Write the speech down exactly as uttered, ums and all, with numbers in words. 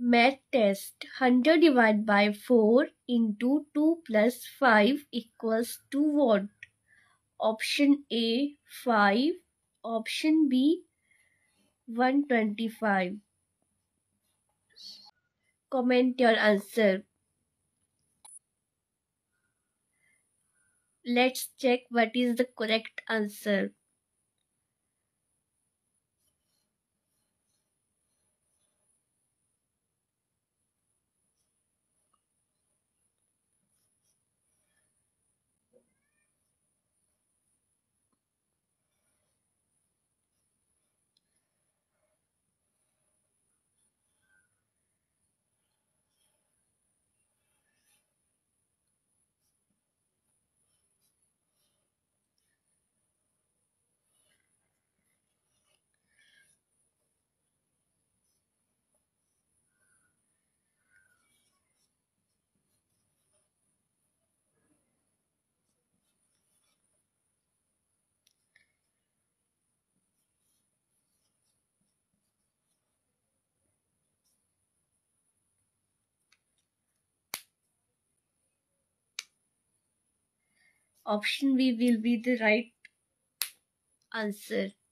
Math test. one hundred divided by four into two plus five equals to what? Option A, five. Option B, one hundred twenty-five. Comment your answer. Let's check what is the correct answer. Option B will be the right answer.